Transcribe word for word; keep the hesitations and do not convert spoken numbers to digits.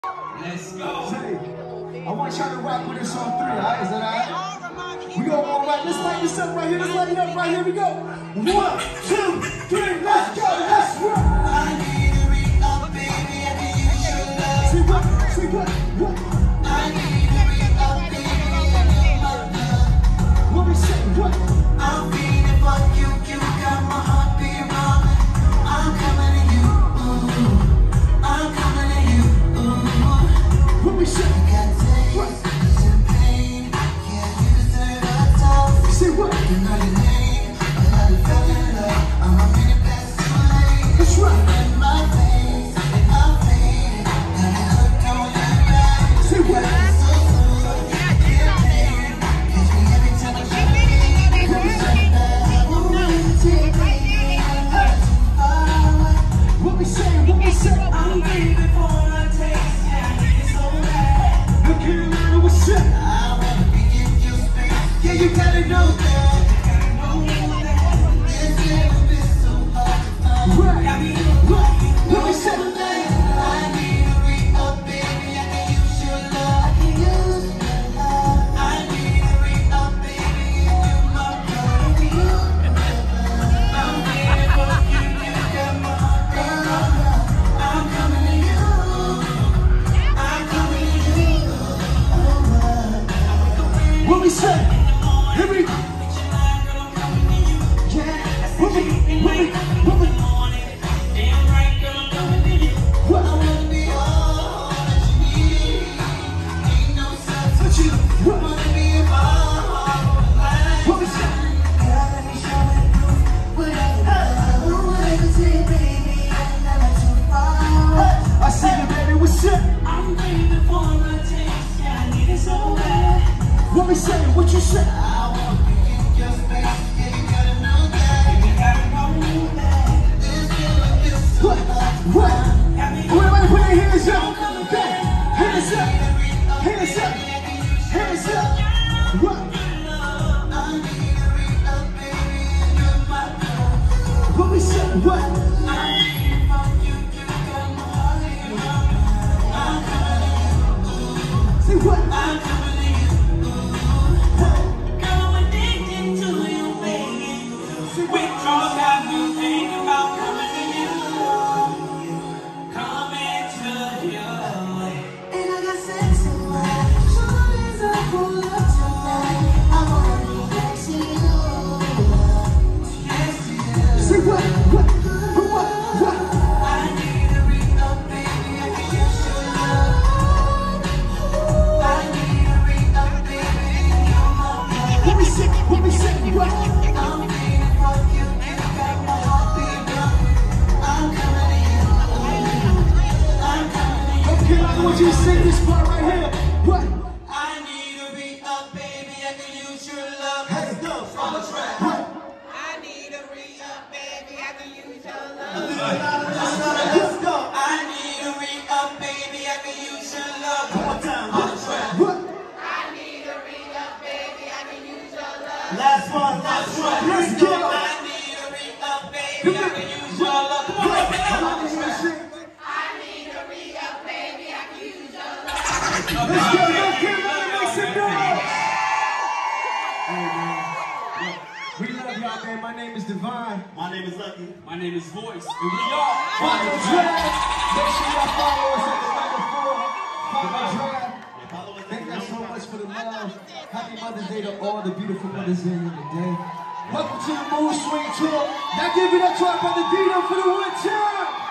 Let's go. Say, I want y'all to rock with us on three, alright? Is that alright? We gonna go right. Let's light this up right here. Let's light it up right here. We go. One, two, three. Let's go. Let's rock. I need to read up, baby. I can use your love. See what? See what? What? I need to read up, baby. I need my love. What we say? What? I'm feeling for you. You got my heart beating wrong. I'm coming to you. Ooh. I'm coming to you. Ooh. What we say? What? Say what? You know your name, but I just fell in love. I'm a minute past too late. That's right. In my face, and I'm fading. And I hooked on your back. Say what? So smooth, get paid. Catch me every time I try to leave. Cause it's so bad. I won't take me. I'm not too far away. What we say? What we say? I'm ready before I taste. Yeah, it's so bad. I can't lie, what's up? I wanna be in your space. Yeah, you gotta know that. What we say? Here we go. Yeah. What we, what we, what we. Damn right, girl, I'm coming to you. What? I wanna be all that you need. Ain't no substitute. What? Wanna be a ball. What we say? Girl, let me show you proof. Whatever, whatever, say, baby, I'm never too far. I see you, baby. What's up? I'm waiting for a taste. Yeah, I need it so bad. What we say? What you say? I wanna be in your space. Yeah, you gotta know that. You gotta know that. This feeling feels so what? What? Everybody put their hands up. Hands up. Hands up. Hands up. What? I need to read up, baby, and you're my love. What we say? What? I need for you. You got my heart in your mind. I'm coming to you. Say what? I'm coming. Would you sing this part right here? What? I need to re up, baby. I can use your love. Hey, go on the track. What? I need to re up, baby. I can use your love. Let's go. I need to re up, baby. I can use your love. One more time on the track. What? I need to re up, baby. I can use your love. Last one, last one. Let's go. I need to re up, baby. I can use your love. Come on, come on, sing. Let's go, let's go, MaryXNoah! Hey, man. We love y'all, man. My name is Divine. My name is Lucky. My name is Voice. And we are Follow Drag. Make sure y'all follow us at the number four. Follow Drag. Thank y'all so much for the love. Happy Mother's Day to all the beautiful mothers in the day. Welcome to the Mood Swing Tour. Now give it up to our brother Vedo for the one time.